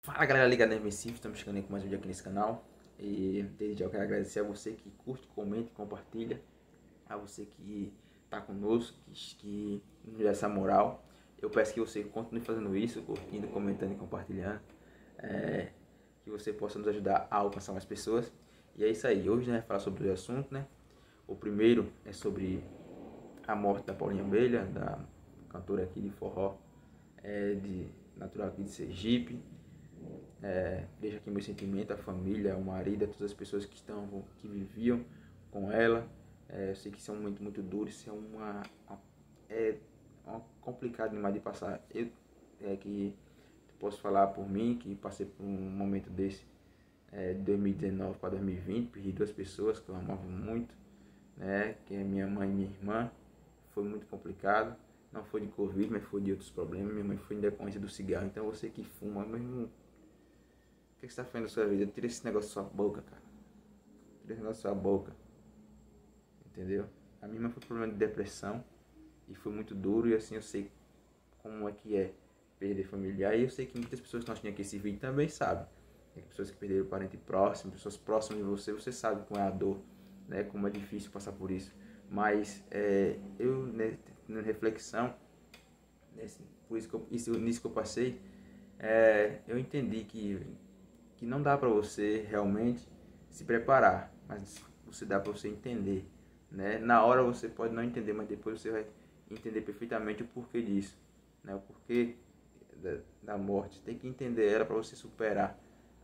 Fala galera ligada na MSIF, estamos chegando aí com mais um vídeo aqui nesse canal. E desde já eu quero agradecer a você que curte, comenta e compartilha. A você que está conosco, que nos dá essa moral. Eu peço que você continue fazendo isso, curtindo, comentando e compartilhando. Que você possa nos ajudar a alcançar mais pessoas. E é isso aí, hoje a gente vai falar sobre o assunto, né? O primeiro é sobre a morte da Paulinha Abelha, da cantora aqui de forró, natural aqui de Sergipe. Deixo aqui meu sentimento, a família, o marido, a todas as pessoas que viviam com ela. Eu sei que isso é um momento muito duro, isso é complicado demais de passar. Eu que posso falar por mim, que passei por um momento desse, de 2019 para 2020, perdi duas pessoas que eu amava muito, né, que é minha mãe e minha irmã. Foi muito complicado, não foi de Covid, mas foi de outros problemas. Minha mãe foi em decorrência do cigarro, então você que fuma, mesmo, o que você está fazendo na sua vida? Tira esse negócio da sua boca, cara. Tira esse negócio da sua boca. Entendeu? A minha foi problema de depressão. E foi muito duro. E assim, eu sei como é perder familiar. E eu sei que muitas pessoas que estão assistindo aqui esse vídeo também sabem. Tem pessoas que perderam parente próximo, pessoas próximas de você. Você sabe como é a dor, né? Como é difícil passar por isso. Mas eu, né, na reflexão, por isso nisso que eu passei, eu entendi que não dá para você realmente se preparar, mas você dá para você entender, né? Na hora você pode não entender, mas depois você vai entender perfeitamente o porquê disso, né? O porquê da morte. Tem que entender ela para você superar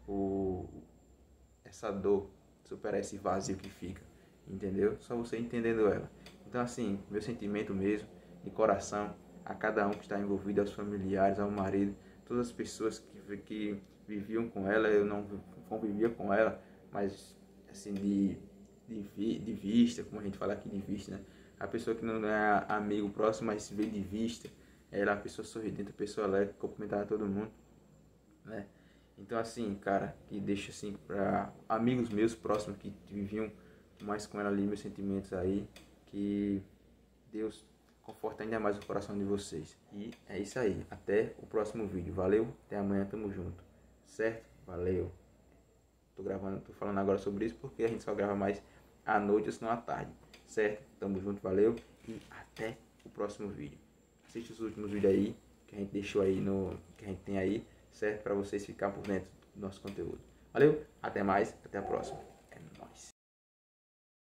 essa dor, superar esse vazio que fica, entendeu? Só você entendendo ela. Então assim, meu sentimento mesmo, de coração, a cada um que está envolvido, aos familiares, ao marido, todas as pessoas que viviam com ela. Eu não convivia com ela, mas assim, de vista, como a gente fala aqui, de vista, né? A pessoa que não é amigo próximo, mas se vê de vista, ela é uma pessoa sorridente, uma pessoa alegre, que cumprimentava todo mundo, né? Então assim, cara, que deixa assim para amigos meus próximos que viviam mais com ela ali, meus sentimentos aí, que Deus conforta ainda mais o coração de vocês. E é isso aí, até o próximo vídeo. Valeu, até amanhã, tamo junto. Certo? Valeu. Tô falando agora sobre isso porque a gente só grava mais à noite ou se não à tarde. Certo? Tamo junto, valeu e até o próximo vídeo. Assiste os últimos vídeos aí que a gente deixou aí que a gente tem aí, certo? Para vocês ficarem por dentro do nosso conteúdo. Valeu, até mais, até a próxima.